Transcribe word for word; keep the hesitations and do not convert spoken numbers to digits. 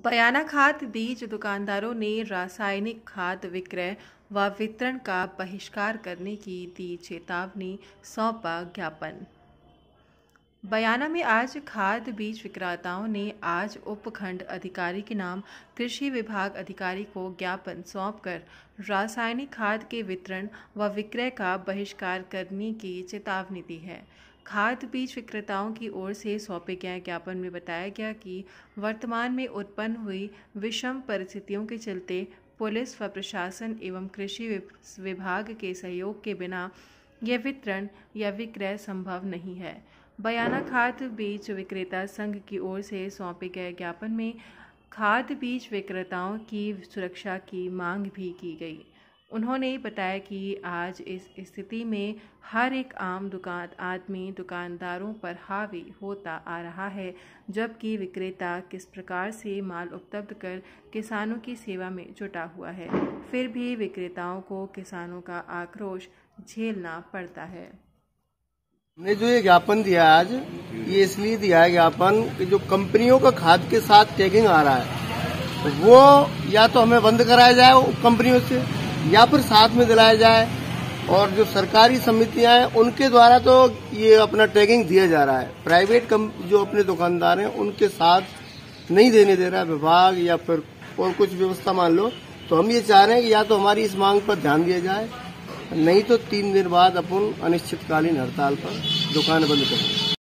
बयाना खाद बीज दुकानदारों ने रासायनिक खाद विक्रय व वितरण का बहिष्कार करने की दी चेतावनी, सौंपा ज्ञापन। बयाना में आज खाद बीज विक्रेताओं ने आज उपखंड अधिकारी के नाम कृषि विभाग अधिकारी को ज्ञापन सौंपकर रासायनिक खाद के वितरण व विक्रय का बहिष्कार करने की चेतावनी दी है। खाद बीज विक्रेताओं की ओर से सौंपे गए ज्ञापन में बताया गया कि वर्तमान में उत्पन्न हुई विषम परिस्थितियों के चलते पुलिस व प्रशासन एवं कृषि विभाग के सहयोग के बिना यह वितरण या विक्रय संभव नहीं है। बयाना खाद बीज विक्रेता संघ की ओर से सौंपे गए ज्ञापन में खाद बीज विक्रेताओं की सुरक्षा की मांग भी की गई। उन्होंने बताया कि आज इस स्थिति में हर एक आम दुकान आदमी दुकानदारों पर हावी होता आ रहा है, जबकि विक्रेता किस प्रकार से माल उपलब्ध कर किसानों की सेवा में जुटा हुआ है, फिर भी विक्रेताओं को किसानों का आक्रोश झेलना पड़ता है। हमने जो ये ज्ञापन दिया आज, ये इसलिए दिया है ज्ञापन कि जो कंपनियों का खाद के साथ टैगिंग आ रहा है वो या तो हमें बंद कराया जाए वो कंपनियों से, या फिर साथ में दिलाया जाए। और जो सरकारी समितियां हैं उनके द्वारा तो ये अपना टैगिंग दिया जा रहा है, प्राइवेट जो अपने दुकानदार हैं उनके साथ नहीं देने दे रहा है विभाग, या फिर और कुछ व्यवस्था मान लो। तो हम ये चाह रहे हैं कि या तो हमारी इस मांग पर ध्यान दिया जाए, नहीं तो तीन दिन बाद अपन अनिश्चितकालीन हड़ताल पर दुकान बंद करेंगे।